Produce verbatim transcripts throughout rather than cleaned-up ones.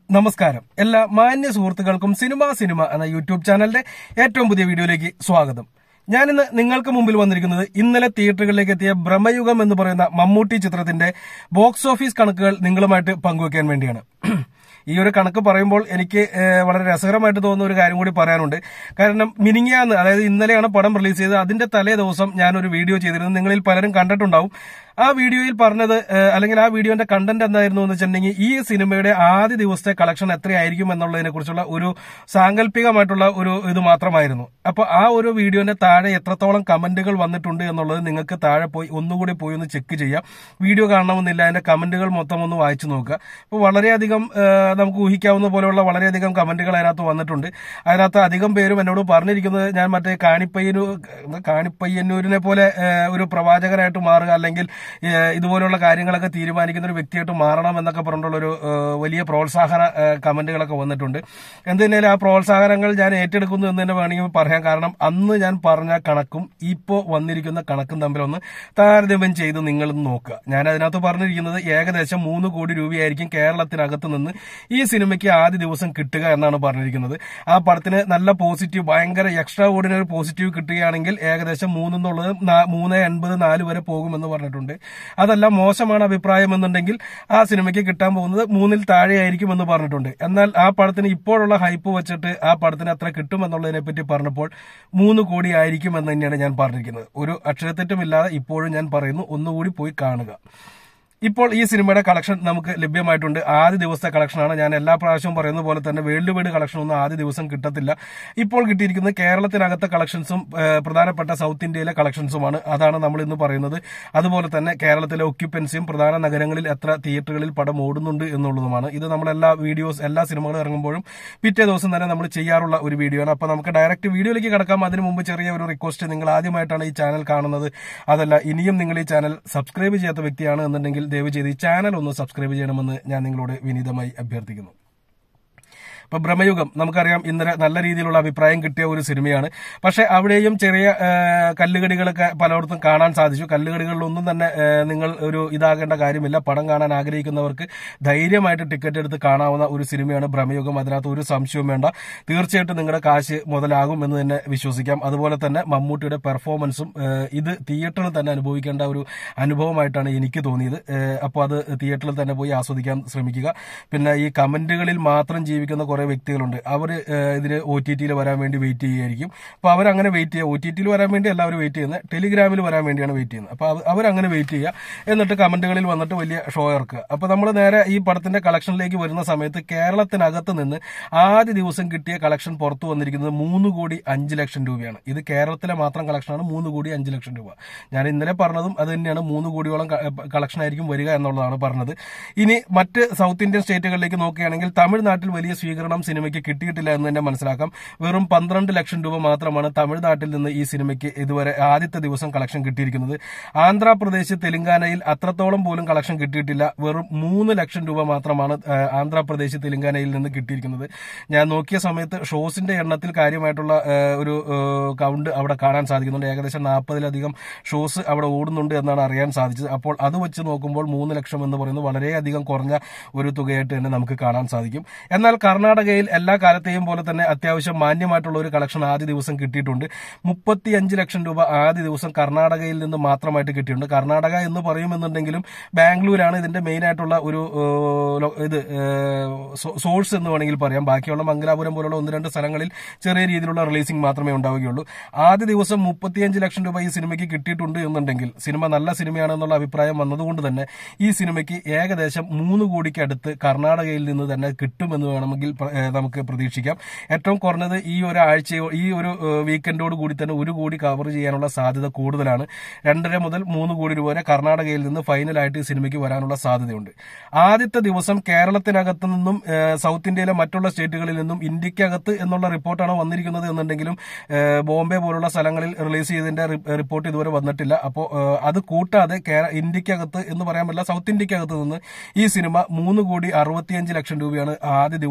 നമസ്കാരം. എല്ലാ മാന്യ സുഹൃത്തുക്കൾക്കും സിനിമ സിനിമ എന്ന യൂട്യൂബ് ചാനലിന്റെ ഏറ്റവും പുതിയ വീഡിയോയിലേക്ക് സ്വാഗതം. ഞാനിന്ന് നിങ്ങൾക്ക് മുമ്പിൽ വന്നിരിക്കുന്നത് ഇന്നലെ തിയേറ്ററുകളിലേക്ക് എത്തിയ ഭ്രമയുഗം എന്ന് പറയുന്ന മമ്മൂട്ടി ചിത്രത്തിന്റെ ബോക്സ് ഓഫീസ് കണക്കുകൾ നിങ്ങളുമായിട്ട് പങ്കുവെക്കാൻ വേണ്ടിയാണ്. ഈ ഒരു കണക്ക് പറയുമ്പോൾ എനിക്ക് വളരെ രസകരമായിട്ട് തോന്നുന്ന ഒരു കാര്യം കൂടി പറയാനുണ്ട്. കാരണം മിനിങ്ങാന്ന്, അതായത് ഇന്നലെയാണ് പടം റിലീസ് ചെയ്തത്. അതിന്റെ തലേ ദിവസം ഞാനൊരു വീഡിയോ ചെയ്തിരുന്നു. നിങ്ങളിൽ പലരും കണ്ടിട്ടുണ്ടാവും. ആ വീഡിയോയിൽ പറഞ്ഞത്, അല്ലെങ്കിൽ ആ വീഡിയോന്റെ കണ്ടന്റ് എന്തായിരുന്നു എന്ന് വെച്ചിട്ടുണ്ടെങ്കിൽ, ഈ സിനിമയുടെ ആദ്യ ദിവസത്തെ കളക്ഷൻ എത്രയായിരിക്കും എന്നുള്ളതിനെ കുറിച്ചുള്ള ഒരു സാങ്കല്പികമായിട്ടുള്ള ഒരു ഇത് മാത്രമായിരുന്നു. അപ്പൊ ആ ഒരു വീഡിയോന്റെ താഴെ എത്രത്തോളം കമന്റുകൾ വന്നിട്ടുണ്ട് എന്നുള്ളത് നിങ്ങൾക്ക് താഴെ പോയി ഒന്നുകൂടി പോയി ഒന്ന് ചെക്ക് ചെയ്യാം. വീഡിയോ കാണണമെന്നില്ല, അതിന്റെ കമന്റുകൾ മൊത്തം ഒന്ന് വായിച്ചു നോക്കുക. അപ്പൊ വളരെയധികം നമുക്ക് ഊഹിക്കാവുന്ന പോലെയുള്ള വളരെയധികം കമന്റുകൾ അതിനകത്ത് വന്നിട്ടുണ്ട്. അതിനകത്ത് അധികം പേരും എന്നോട് പറഞ്ഞിരിക്കുന്നത്, ഞാൻ മറ്റേ കാണിപ്പയ്യന്നൂർ കാണിപ്പയ്യന്നൂരിനെ പോലെ ഒരു പ്രവാചകനായിട്ട് മാറുക, അല്ലെങ്കിൽ ഇതുപോലുള്ള കാര്യങ്ങളൊക്കെ തീരുമാനിക്കുന്ന ഒരു വ്യക്തിയായിട്ട് മാറണം എന്നൊക്കെ പറഞ്ഞിട്ടുള്ളൊരു വലിയ പ്രോത്സാഹന കമന്റുകളൊക്കെ വന്നിട്ടുണ്ട്. എന്തുതന്നെയാലും ആ പ്രോത്സാഹനങ്ങൾ ഞാൻ ഏറ്റെടുക്കുന്നു എന്ന് തന്നെ വേണമെങ്കിൽ പറയാം. കാരണം അന്ന് ഞാൻ പറഞ്ഞ കണക്കും ഇപ്പോ വന്നിരിക്കുന്ന കണക്കും തമ്മിലൊന്ന് താരതമ്യം ചെയ്ത് നിങ്ങളൊന്ന് നോക്കുക. ഞാൻ അതിനകത്ത് പറഞ്ഞിരിക്കുന്നത് ഏകദേശം മൂന്ന് കോടി രൂപയായിരിക്കും കേരളത്തിനകത്ത് നിന്ന് ഈ സിനിമയ്ക്ക് ആദ്യ ദിവസം കിട്ടുക എന്നാണ് പറഞ്ഞിരിക്കുന്നത്. ആ പടത്തിന് നല്ല പോസിറ്റീവ്, ഭയങ്കര എക്സ്ട്രാ ഓർഡിനറി പോസിറ്റീവ് കിട്ടുകയാണെങ്കിൽ ഏകദേശം മൂന്നെന്നുള്ളത് മൂന്ന് എൺപത് നാല് വരെ പോകുമെന്ന് പറഞ്ഞിട്ടുണ്ട്. അതല്ല മോശമാണ് അഭിപ്രായം എന്നുണ്ടെങ്കിൽ ആ സിനിമയ്ക്ക് കിട്ടാൻ പോകുന്നത് മൂന്നിൽ താഴെയായിരിക്കും എന്ന് പറഞ്ഞിട്ടുണ്ട്. എന്നാൽ ആ പടത്തിന് ഇപ്പോഴുള്ള ഹൈപ്പ് വെച്ചിട്ട് ആ പടത്തിന് അത്ര കിട്ടുമെന്നുള്ളതിനെ പറ്റി പറഞ്ഞപ്പോൾ മൂന്ന് കോടി ആയിരിക്കും എന്ന് തന്നെയാണ് ഞാൻ പറഞ്ഞിരിക്കുന്നത്. ഒരു അക്ഷരത്തെറ്റുമില്ലാതെ ഇപ്പോഴും ഞാൻ പറയുന്നു, ഒന്നുകൂടി പോയി കാണുക. ഇപ്പോൾ ഈ സിനിമയുടെ കളക്ഷൻ നമുക്ക് ലഭ്യമായിട്ടുണ്ട്. ആദ്യ ദിവസത്തെ കളക്ഷനാണ്. ഞാൻ എല്ലാ പ്രാവശ്യവും പറയുന്ന പോലെ തന്നെ വേൾഡ് വൈഡ് കളക്ഷൻ ഒന്നും ആദ്യ ദിവസം കിട്ടത്തില്ല. ഇപ്പോൾ കിട്ടിയിരിക്കുന്നത് കേരളത്തിനകത്തെ കളക്ഷൻസും പ്രധാനപ്പെട്ട സൗത്ത് ഇന്ത്യയിലെ കളക്ഷൻസുമാണ്. അതാണ് നമ്മൾ ഇന്ന് പറയുന്നത്. അതുപോലെ തന്നെ കേരളത്തിലെ ഒക്യുപ്പൻസിയും പ്രധാന നഗരങ്ങളിൽ എത്ര തിയേറ്ററുകളിൽ പടം ഓടുന്നുണ്ട് എന്നുള്ളതുമാണ്. ഇത് നമ്മളെല്ലാ വീഡിയോസ് എല്ലാ സിനിമകളും ഇറങ്ങുമ്പോഴും പിറ്റേ ദിവസം തന്നെ നമ്മൾ ചെയ്യാറുള്ള ഒരു വീഡിയോ ആണ്. അപ്പൊ നമുക്ക് ഡയറക്റ്റ് വീഡിയോയിലേക്ക് കടക്കാം. അതിനു മുമ്പ് ചെറിയ ഒരു റിക്വസ്റ്റ്, നിങ്ങൾ ആദ്യമായിട്ടാണ് ഈ ചാനൽ കാണുന്നത്, അതല്ല ഇനിയും നിങ്ങൾ ഈ ചാനൽ സബ്സ്ക്രൈബ് ചെയ്യാത്ത വ്യക്തിയാണ് എന്നുണ്ടെങ്കിൽ ദയവ് ചെയ്ത് ഈ ചാനൽ ഒന്ന് സബ്സ്ക്രൈബ് ചെയ്യണമെന്ന് ഞാൻ നിങ്ങളോട് വിനീതമായി അഭ്യർത്ഥിക്കുന്നു. ഇപ്പൊ ഭ്രമയുഗം നമുക്കറിയാം ഇന്നലെ നല്ല രീതിയിലുള്ള അഭിപ്രായം കിട്ടിയ ഒരു സിനിമയാണ്. പക്ഷെ അവിടെയും ചെറിയ കല്ലുകടികളൊക്കെ പലയിടത്തും കാണാൻ സാധിച്ചു. കല്ലുകടികളിലൊന്നും തന്നെ നിങ്ങൾ ഒരു ഇതാകേണ്ട കാര്യമില്ല. പടം കാണാൻ ആഗ്രഹിക്കുന്നവർക്ക് ധൈര്യമായിട്ട് ടിക്കറ്റ് എടുത്ത് കാണാവുന്ന ഒരു സിനിമയാണ് ഭ്രമയുഗം. അതിനകത്ത് ഒരു സംശയവും വേണ്ട. തീർച്ചയായിട്ടും നിങ്ങളുടെ കാശ് മുതലാകും എന്ന് തന്നെ വിശ്വസിക്കാം. അതുപോലെ തന്നെ മമ്മൂട്ടിയുടെ പെർഫോമൻസും ഇത് തിയേറ്ററിൽ തന്നെ അനുഭവിക്കേണ്ട ഒരു അനുഭവമായിട്ടാണ് എനിക്ക് തോന്നിയത്. അപ്പോൾ അത് തിയേറ്ററിൽ തന്നെ പോയി ആസ്വദിക്കാൻ ശ്രമിക്കുക. പിന്നെ ഈ കമന്റുകളിൽ മാത്രം ജീവിക്കുന്ന കുറെ വ്യക്തികളുണ്ട്. അവർ ഇതിന് ഒ ടി ടിയിൽ വരാൻ വേണ്ടി വെയിറ്റ് ചെയ്യുകയായിരിക്കും. അപ്പൊ അവരങ്ങനെ വെയിറ്റ് ചെയ്യുക. ഒ ടി ടിയിൽ വരാൻ വേണ്ടി എല്ലാവരും വെയിറ്റ് ചെയ്യുന്നത്, ടെലിഗ്രാമിൽ വരാൻ വേണ്ടിയാണ് വെയിറ്റ് ചെയ്യുന്നത്. അപ്പൊ അവരങ്ങനെ വെയിറ്റ് ചെയ്യുക. എന്നിട്ട് കമന്റുകളിൽ വന്നിട്ട് വലിയ ഷോ ഇറക്കുക. അപ്പൊ നമ്മൾ നേരെ ഈ പടത്തിന്റെ കളക്ഷനിലേക്ക് വരുന്ന സമയത്ത് കേരളത്തിനകത്ത് നിന്ന് ആദ്യ ദിവസം കിട്ടിയ കളക്ഷൻ പുറത്തു വന്നിരിക്കുന്നത് മൂന്ന് കോടി അഞ്ച് ലക്ഷം രൂപയാണ്. ഇത് കേരളത്തിലെ മാത്രം കളക്ഷനാണ്. മൂന്ന് കോടി അഞ്ച് ലക്ഷം രൂപ. ഞാൻ ഇന്നലെ പറഞ്ഞതും അത് തന്നെയാണ്. മൂന്ന് കോടിയോളം കളക്ഷൻ ആയിരിക്കും വരിക എന്നുള്ളതാണ് പറഞ്ഞത്. ഇനി മറ്റ് സൗത്ത് ഇന്ത്യൻ സ്റ്റേറ്റുകളിലേക്ക് നോക്കുകയാണെങ്കിൽ തമിഴ്നാട്ടിൽ വലിയ സ്വീകരണം സിനിമയ്ക്ക് കിട്ടിയിട്ടില്ല എന്ന് തന്നെ മനസ്സിലാക്കാം. വെറും പന്ത്രണ്ട് ലക്ഷം രൂപ മാത്രമാണ് തമിഴ്നാട്ടിൽ നിന്ന് ഈ സിനിമയ്ക്ക് ഇതുവരെ ആദ്യത്തെ ദിവസം കളക്ഷൻ കിട്ടിയിരിക്കുന്നത്. ആന്ധ്രാപ്രദേശ്, തെലങ്കാനയിൽ അത്രത്തോളം പോലും കളക്ഷൻ കിട്ടിയിട്ടില്ല. വെറും മൂന്ന് ലക്ഷം രൂപ മാത്രമാണ് ആന്ധ്രാപ്രദേശ്, തെലങ്കാനയിൽ നിന്ന് കിട്ടിയിരിക്കുന്നത്. ഞാൻ നോക്കിയ സമയത്ത് ഷോസിന്റെ എണ്ണത്തിൽ കാര്യമായിട്ടുള്ള ഒരു കൗണ്ട് അവിടെ കാണാൻ സാധിക്കുന്നുണ്ട്. ഏകദേശം നാൽപ്പതിലധികം ഷോസ് അവിടെ ഓടുന്നുണ്ട് എന്നാണ് അറിയാൻ സാധിച്ചത്. അപ്പോൾ അത് വെച്ച് നോക്കുമ്പോൾ മൂന്ന് ലക്ഷം എന്ന് പറയുന്നത് വളരെയധികം കുറഞ്ഞ ഒരു തുകയായിട്ട് തന്നെ നമുക്ക് കാണാൻ സാധിക്കും. എന്നാൽ കർണാടകയിൽ എല്ലാ കാലത്തെയും പോലെ തന്നെ അത്യാവശ്യം മാന്യമായിട്ടുള്ള ഒരു കളക്ഷൻ ആദ്യ ദിവസം കിട്ടിയിട്ടുണ്ട്. മുപ്പത്തിയഞ്ച് ലക്ഷം രൂപ ആദ്യ ദിവസം കർണാടകയിൽ നിന്ന് മാത്രമായിട്ട് കിട്ടിയിട്ടുണ്ട്. കർണാടക എന്ന് പറയുമെന്നുണ്ടെങ്കിലും ബാംഗ്ലൂരാണ് ഇതിന്റെ മെയിൻ ആയിട്ടുള്ള ഒരു ഇത് സോഴ്സ് എന്ന് വേണമെങ്കിൽ പറയാം. ബാക്കിയുള്ള മംഗലാപുരം പോലുള്ള ഒന്ന് രണ്ട് സ്ഥലങ്ങളിൽ ചെറിയ രീതിയിലുള്ള റിലീസിംഗ് മാത്രമേ ഉണ്ടാവുകയുള്ളൂ. ആദ്യ ദിവസം മുപ്പത്തിയഞ്ച് ലക്ഷം രൂപ ഈ സിനിമയ്ക്ക് കിട്ടിയിട്ടുണ്ട് എന്നുണ്ടെങ്കിൽ സിനിമ നല്ല സിനിമയാണെന്നുള്ള അഭിപ്രായം വന്നതുകൊണ്ട് തന്നെ ഈ സിനിമയ്ക്ക് ഏകദേശം മൂന്ന് കോടിക്ക് അടുത്ത് കർണാടകയിൽ നിന്ന് തന്നെ കിട്ടുമെന്ന് വേണമെങ്കിൽ നമുക്ക് പ്രതീക്ഷിക്കാം. ഏറ്റവും കുറഞ്ഞത് ഈ ഒരാഴ്ചയോ ഈ ഒരു വീക്കെൻഡോട് കൂടി തന്നെ ഒരു കോടി കവർ ചെയ്യാനുള്ള സാധ്യത കൂടുതലാണ്. രണ്ടര മുതൽ മൂന്ന് കോടി രൂപ വരെ കർണാടകയിൽ നിന്ന് ഫൈനലായിട്ട് ഈ സിനിമയ്ക്ക് വരാനുള്ള സാധ്യതയുണ്ട്. ആദ്യത്തെ ദിവസം കേരളത്തിനകത്ത് നിന്നും സൗത്ത് ഇന്ത്യയിലെ മറ്റുള്ള സ്റ്റേറ്റുകളിൽ നിന്നും ഇന്ത്യക്കകത്ത് എന്നുള്ള റിപ്പോർട്ടാണ് വന്നിരിക്കുന്നത് എന്നുണ്ടെങ്കിലും ബോംബെ പോലുള്ള സ്ഥലങ്ങളിൽ റിലീസ് ചെയ്തതിന്റെ റിപ്പോർട്ട് ഇതുവരെ വന്നിട്ടില്ല. അപ്പോൾ അത് കൂട്ടാതെ ഇന്ത്യക്കകത്ത് എന്ന് പറയാൻ പറ്റില്ല, സൗത്ത് ഇന്ത്യക്കകത്ത് നിന്ന് ഈ സിനിമ മൂന്ന് കോടി അറുപത്തിയഞ്ച് ലക്ഷം രൂപയാണ് ആദ്യ ദിവസം നേടിയിരിക്കുന്നത്.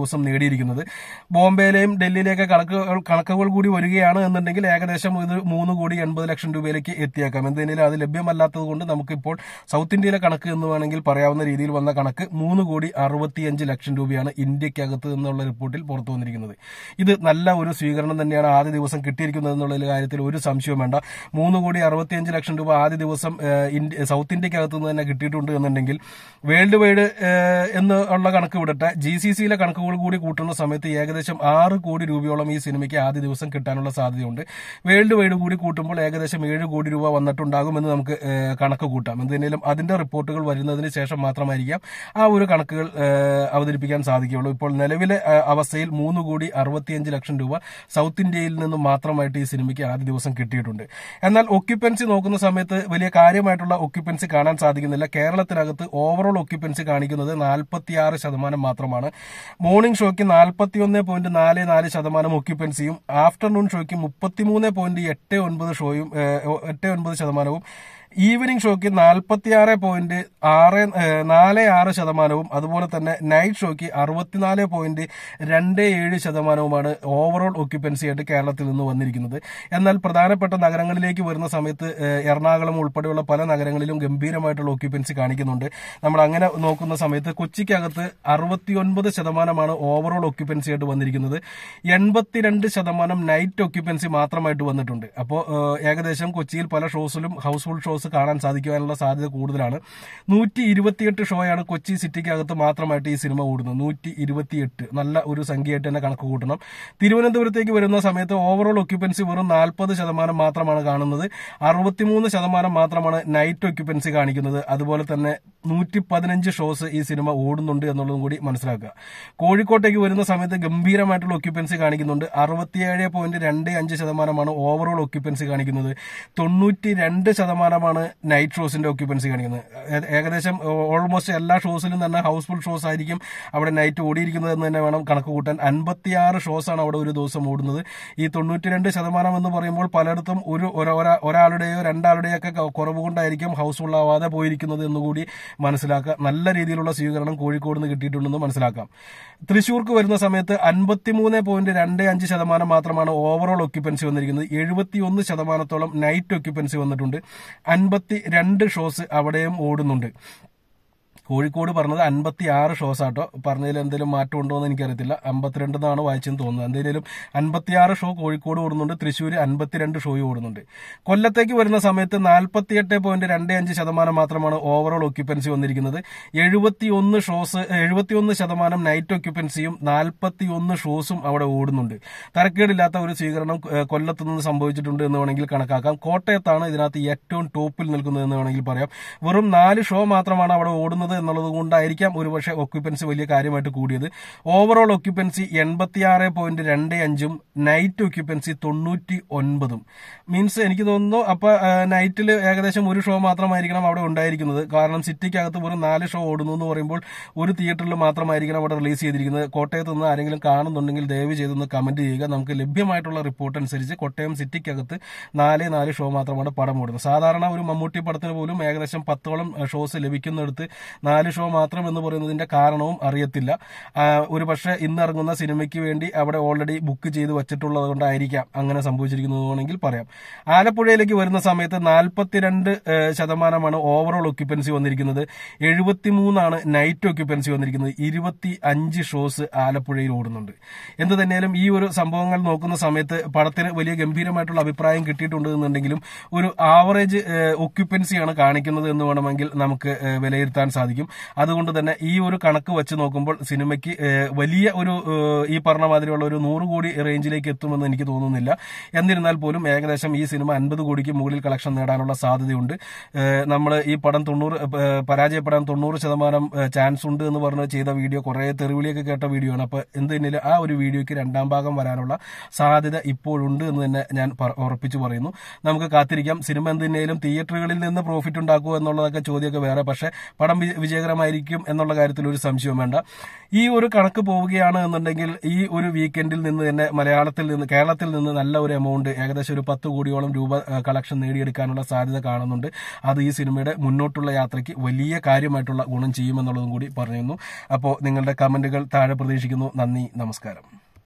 കിട്ടിയിരിക്കുന്നത്. ബോംബെയിലെയും ഡൽഹിയിലെയൊക്കെ കണക്ക് കണക്കുകൾ കൂടി വരികയാണ് എന്നുണ്ടെങ്കിൽ ഏകദേശം ഇത് മൂന്ന് കോടി എൺപത് ലക്ഷം രൂപയിലേക്ക് എത്തിയേക്കാം. എന്തെങ്കിലും അത് ലഭ്യമല്ലാത്തത് കൊണ്ട് നമുക്കിപ്പോൾ സൗത്ത് ഇന്ത്യയിലെ കണക്ക് എന്ന് വേണമെങ്കിൽ പറയാവുന്ന രീതിയിൽ വന്ന കണക്ക് മൂന്ന് കോടി അറുപത്തിയഞ്ച് ലക്ഷം രൂപയാണ് ഇന്ത്യക്കകത്ത് എന്നുള്ള റിപ്പോർട്ടിൽ പുറത്തു വന്നിരിക്കുന്നത്. ഇത് നല്ല ഒരു സ്വീകരണം തന്നെയാണ് ആദ്യ ദിവസം കിട്ടിയിരിക്കുന്നത് എന്നുള്ള കാര്യത്തിൽ ഒരു സംശയവും വേണ്ട. മൂന്ന് കോടി അറുപത്തിയഞ്ച് ലക്ഷം രൂപ ആദ്യ ദിവസം സൗത്ത് ഇന്ത്യക്കകത്ത് നിന്ന് തന്നെ കിട്ടിയിട്ടുണ്ട് എന്നുണ്ടെങ്കിൽ വേൾഡ് വൈഡ് എന്ന് ഉള്ള കണക്ക് വിടട്ടെ, ജി സി സിയിലെ കണക്കുകൾ കൂടി കൂട്ടുന്ന സമയത്ത് ഏകദേശം ആറ് കോടി രൂപയോളം ഈ സിനിമയ്ക്ക് ആദ്യ ദിവസം കിട്ടാനുള്ള സാധ്യതയുണ്ട്. വേൾഡ് വൈഡ് കൂടി കൂട്ടുമ്പോൾ ഏകദേശം ഏഴ് കോടി രൂപ വന്നിട്ടുണ്ടാകുമെന്ന് നമുക്ക് കണക്ക് കൂട്ടാം. എന്തെങ്കിലും അതിന്റെ റിപ്പോർട്ടുകൾ വരുന്നതിന് ശേഷം മാത്രമായിരിക്കാം ആ ഒരു കണക്കുകൾ അവതരിപ്പിക്കാൻ സാധിക്കുകയുള്ളൂ. ഇപ്പോൾ നിലവിലെ അവസ്ഥയിൽ മൂന്ന് കോടി അറുപത്തിയഞ്ച് ലക്ഷം രൂപ സൗത്ത് ഇന്ത്യയിൽ നിന്ന് മാത്രമായിട്ട് ഈ സിനിമയ്ക്ക് ആദ്യ ദിവസം കിട്ടിയിട്ടുണ്ട്. എന്നാൽ ഒക്യുപ്പൻസി നോക്കുന്ന സമയത്ത് വലിയ കാര്യമായിട്ടുള്ള ഒക്യുപ്പൻസി കാണാൻ സാധിക്കുന്നില്ല. കേരളത്തിനകത്ത് ഓവറോൾ ഒക്യുപ്പൻസി കാണിക്കുന്നത് നാൽപ്പത്തിയാറ് ശതമാനം മാത്രമാണ്. മോർണിംഗ് ഷോയ്ക്ക് നാൽപ്പത്തി ഒന്ന് പോയിന്റ് നാല് നാല് ശതമാനം ഒക്യുപ്പൻസിയും ആഫ്റ്റർനൂൺ ഷോയ്ക്ക് മുപ്പത്തിമൂന്ന് പോയിന്റ് എട്ട് ഒൻപത് ഷോയും എട്ട് ഒൻപത് ശതമാനവും ഈവനിംഗ് ഷോയ്ക്ക് നാൽപ്പത്തിയാറ് പോയിന്റ് ആറ് നാല് ആറ് ശതമാനവും അതുപോലെ തന്നെ നൈറ്റ് ഷോയ്ക്ക് അറുപത്തിനാല് പോയിന്റ് രണ്ട് ഏഴ് ശതമാനവുമാണ് ഓവറോൾ ഒക്യുപ്പൻസി ആയിട്ട് കേരളത്തിൽ നിന്ന് വന്നിരിക്കുന്നത്. എന്നാൽ പ്രധാനപ്പെട്ട നഗരങ്ങളിലേക്ക് വരുന്ന സമയത്ത് എറണാകുളം ഉൾപ്പെടെയുള്ള പല നഗരങ്ങളിലും ഗംഭീരമായിട്ടുള്ള ഒക്യുപ്പൻസി കാണിക്കുന്നുണ്ട്. നമ്മൾ അങ്ങനെ നോക്കുന്ന സമയത്ത് കൊച്ചിക്കകത്ത് അറുപത്തിയൊൻപത് ശതമാനമാണ് ഓവറോൾ ഒക്യുപ്പൻസി ആയിട്ട് വന്നിരിക്കുന്നത്. എൺപത്തിരണ്ട് ശതമാനം നൈറ്റ് ഒക്യുപ്പൻസി മാത്രമായിട്ട് വന്നിട്ടുണ്ട്. അപ്പോൾ ഏകദേശം കൊച്ചിയിൽ പല ഷോസിലും ഹൗസ്ഫുൾ ഷോസ് കാണാൻ സാധിക്കാനുള്ള സാധ്യത കൂടുതലാണ്. നൂറ്റി ഇരുപത്തിയെട്ട് ഷോയാണ് കൊച്ചി സിറ്റിക്കകത്ത് മാത്രമായിട്ട് ഈ സിനിമ ഓടുന്നത്. നൂറ്റി ഇരുപത്തിയെട്ട് നല്ല ഒരു സംഖ്യയായിട്ട് തന്നെ കണക്ക് കൂട്ടണം. തിരുവനന്തപുരത്തേക്ക് വരുന്ന സമയത്ത് ഓവറോൾ ഒക്യുപ്പൻസി വെറും നാൽപ്പത് ശതമാനം മാത്രമാണ് കാണുന്നത്. അറുപത്തിമൂന്ന് ശതമാനം മാത്രമാണ് നൈറ്റ് ഒക്യുപ്പൻസി കാണിക്കുന്നത്. അതുപോലെ തന്നെ നൂറ്റി പതിനഞ്ച് ഷോസ് ഈ സിനിമ ഓടുന്നുണ്ട് എന്നുള്ളതും കൂടി മനസ്സിലാക്കുക. കോഴിക്കോട്ടേക്ക് വരുന്ന സമയത്ത് ഗംഭീരമായിട്ടുള്ള ഒക്യുപ്പൻസി കാണിക്കുന്നുണ്ട്. അറുപത്തിയേഴ് പോയിന്റ് രണ്ട് അഞ്ച് ശതമാനമാണ് ഓവറോൾ ഒക്യുപ്പൻസി കാണിക്കുന്നത്. തൊണ്ണൂറ്റി രണ്ട് ശതമാനമാണ് നൈറ്റ് ഷോസിന്റെ ഒക്യുപ്പൻസി കാണിക്കുന്നത്. ഏകദേശം ഓൾമോസ്റ്റ് എല്ലാ ഷോസിലും തന്നെ ഹൗസ്ഫുൾ ഷോസ് ആയിരിക്കും അവിടെ നൈറ്റ് ഓടിയിരിക്കുന്നത് എന്ന് തന്നെ വേണം കണക്ക് കൂട്ടാൻ. അൻപത്തിയാറ് ഷോസാണ് അവിടെ ഒരു ദിവസം ഓടുന്നത്. ഈ തൊണ്ണൂറ്റി രണ്ട് ശതമാനം എന്ന് പറയുമ്പോൾ പലയിടത്തും ഒരു ഒരാളുടെയോ രണ്ടാളുടെയോ ഒക്കെ കുറവ് കൊണ്ടായിരിക്കും ഹൗസ്ഫുൾ ആവാതെ പോയിരിക്കുന്നത് എന്നുകൂടി മനസ്സിലാക്കുക. നല്ല രീതിയിലുള്ള സ്വീകരണം കോഴിക്കോട് നിന്ന് കിട്ടിയിട്ടുണ്ടെന്ന് മനസ്സിലാക്കാം. തൃശ്ശൂർക്ക് വരുന്ന സമയത്ത് അൻപത്തിമൂന്ന് പോയിന്റ് രണ്ട് അഞ്ച് ശതമാനം മാത്രമാണ് ഓവറോൾ ഒക്യുപ്പൻസി വന്നിരിക്കുന്നത്. എഴുപത്തിയൊന്ന് ശതമാനത്തോളം നൈറ്റ് ഒക്യുപ്പൻസി വന്നിട്ടുണ്ട്. അൻപത്തി രണ്ട് ഷോസ് അവിടെയും ഓടുന്നുണ്ട്. കോഴിക്കോട് പറഞ്ഞത് അൻപത്തി ആറ് ഷോസ് ആട്ടോ, പറഞ്ഞതിൽ എന്തെങ്കിലും മാറ്റം ഉണ്ടോ എന്ന് എനിക്കറിയത്തില്ല. അമ്പത്തിരണ്ടെന്നാണ് വായിച്ചെന്ന് തോന്നുന്നത്. എന്തെങ്കിലും അൻപത്തിയാറ് ഷോ കോഴിക്കോട് ഓടുന്നുണ്ട്. തൃശ്ശൂർ അൻപത്തിരണ്ട് ഷോയും ഓടുന്നുണ്ട്. കൊല്ലത്തേക്ക് വരുന്ന സമയത്ത് നാൽപ്പത്തിയെട്ട് പോയിന്റ് രണ്ട് അഞ്ച് ശതമാനം മാത്രമാണ് ഓവറോൾ ഒക്യുപ്പൻസി വന്നിരിക്കുന്നത്. എഴുപത്തിയൊന്ന് ഷോസ് എഴുപത്തിയൊന്ന് ശതമാനം നൈറ്റ് ഒക്യുപ്പൻസിയും നാൽപ്പത്തിയൊന്ന് ഷോസും അവിടെ ഓടുന്നുണ്ട്. തരക്കേടില്ലാത്ത ഒരു സ്വീകരണം കൊല്ലത്ത് നിന്ന് സംഭവിച്ചിട്ടുണ്ട് എന്ന് വേണമെങ്കിൽ കണക്കാക്കാം. കോട്ടയത്താണ് ഇതിനകത്ത് ഏറ്റവും ടോപ്പിൽ നിൽക്കുന്നത് എന്ന് വേണമെങ്കിൽ പറയാം. വെറും നാല് ഷോ മാത്രമാണ് അവിടെ ഓടുന്നത് എന്നുള്ളത് കൊണ്ടായിരിക്കാം ഒരുപക്ഷെ ഒക്യുപ്പൻസി വലിയ കാര്യമായിട്ട് കൂടിയത്. ഓവറോൾ ഒക്യുപ്പൻസി എൺപത്തിയാറ് പോയിന്റ് രണ്ട് അഞ്ചും നൈറ്റ് ഒക്യുപ്പൻസി തൊണ്ണൂറ്റി ഒൻപതും. മീൻസ് എനിക്ക് തോന്നുന്നു അപ്പൊ നൈറ്റിൽ ഏകദേശം ഒരു ഷോ മാത്രമായിരിക്കണം അവിടെ ഉണ്ടായിരിക്കുന്നത്. കാരണം സിറ്റിക്കകത്ത് വെറും നാല് ഷോ ഓടുന്നു എന്ന് പറയുമ്പോൾ ഒരു തിയേറ്ററിൽ മാത്രമായിരിക്കണം അവിടെ റിലീസ് ചെയ്തിരിക്കുന്നത്. കോട്ടയത്ത് നിന്ന് ആരെങ്കിലും കാണുന്നുണ്ടെങ്കിൽ ദയവ് ചെയ്തൊന്ന് കമന്റ് ചെയ്യുക. നമുക്ക് ലഭ്യമായിട്ടുള്ള റിപ്പോർട്ട് അനുസരിച്ച് കോട്ടയം സിറ്റിക്കകത്ത് നാല് നാല് ഷോ മാത്രമാണ് പടം ഓടുന്നത്. സാധാരണ ഒരു മമ്മൂട്ടി പടത്തിന് പോലും ഏകദേശം പത്തോളം ഷോസ് ലഭിക്കുന്നിടത്ത് നാല് ഷോ മാത്രം എന്ന് പറയുന്നതിന്റെ കാരണവും അറിയത്തില്ല. ഒരു പക്ഷേ ഇന്ന് ഇറങ്ങുന്ന സിനിമയ്ക്ക് വേണ്ടി അവിടെ ഓൾറെഡി ബുക്ക് ചെയ്ത് വച്ചിട്ടുള്ളത് കൊണ്ടായിരിക്കാം അങ്ങനെ സംഭവിച്ചിരിക്കുന്നതെങ്കിൽ പറയാം. ആലപ്പുഴയിലേക്ക് വരുന്ന സമയത്ത് നാൽപ്പത്തിരണ്ട് ശതമാനമാണ് ഓവറോൾ ഒക്യുപ്പൻസി വന്നിരിക്കുന്നത്. എഴുപത്തിമൂന്നാണ് നൈറ്റ് ഒക്യുപ്പൻസി വന്നിരിക്കുന്നത്. ഇരുപത്തി അഞ്ച് ഷോസ് ആലപ്പുഴയിൽ ഓടുന്നുണ്ട്. എന്ത് തന്നെയാലും ഈ ഒരു സംഭവങ്ങൾ നോക്കുന്ന സമയത്ത് പടത്തിന് വലിയ ഗംഭീരമായിട്ടുള്ള അഭിപ്രായം കിട്ടിയിട്ടുണ്ട് എന്നുണ്ടെങ്കിലും ഒരു ആവറേജ് ഒക്യുപ്പൻസിയാണ് കാണിക്കുന്നത് എന്ന് വേണമെങ്കിൽ നമുക്ക് വിലയിരുത്താൻ സാധിക്കും. അതുകൊണ്ട് തന്നെ ഈ ഒരു കണക്ക് വെച്ച് നോക്കുമ്പോൾ സിനിമയ്ക്ക് വലിയ ഒരു ഈ പറഞ്ഞ മാതിരിയുള്ള ഒരു നൂറ് കോടി റേഞ്ചിലേക്ക് എത്തുമെന്ന് എനിക്ക് തോന്നുന്നില്ല. എന്നിരുന്നാൽ പോലും ഏകദേശം ഈ സിനിമ അൻപത് കോടിക്ക് മുകളിൽ കളക്ഷൻ നേടാനുള്ള സാധ്യതയുണ്ട്. നമ്മൾ ഈ പടം തൊണ്ണൂറ് പരാജയപ്പെടാൻ തൊണ്ണൂറ് ശതമാനം ചാൻസ് ഉണ്ട് എന്ന് പറഞ്ഞ് ചെയ്ത വീഡിയോ കുറെ തെറിവിളിയൊക്കെ കേട്ട വീഡിയോ ആണ്. അപ്പൊ എന്ത് തന്നെയാലും ആ ഒരു വീഡിയോയ്ക്ക് രണ്ടാം ഭാഗം വരാനുള്ള സാധ്യത ഇപ്പോഴുണ്ട് എന്ന് തന്നെ ഞാൻ ഉറപ്പിച്ചു പറയുന്നു. നമുക്ക് കാത്തിരിക്കാം. സിനിമ എന്ത് തന്നെയാലും തിയേറ്ററുകളിൽ നിന്ന് പ്രോഫിറ്റ് ഉണ്ടാക്കുമോ എന്നുള്ളതൊക്കെ ചോദ്യമൊക്കെ വേറെ. പക്ഷെ പടം വിജയകരമായിരിക്കും എന്നുള്ള കാര്യത്തിൽ ഒരു സംശയവും വേണ്ട. ഈ ഒരു കണക്ക് പോവുകയാണ് എന്നുണ്ടെങ്കിൽ ഈ ഒരു വീക്കെൻഡിൽ നിന്ന് തന്നെ മലയാളത്തിൽ നിന്ന് കേരളത്തിൽ നിന്ന് നല്ല ഒരു എമൗണ്ട് ഏകദേശം ഒരു പത്ത് കോടിയോളം രൂപ കളക്ഷൻ നേടിയെടുക്കാനുള്ള സാധ്യത കാണുന്നുണ്ട്. അത് ഈ സിനിമയുടെ മുന്നോട്ടുള്ള യാത്രയ്ക്ക് വലിയ കാര്യമായിട്ടുള്ള ഗുണം ചെയ്യുമെന്നുള്ളതും കൂടി പറയുന്നു. അപ്പോൾ നിങ്ങളുടെ കമന്റുകൾ താഴെ പ്രതീക്ഷിക്കുന്നു. നന്ദി, നമസ്കാരം.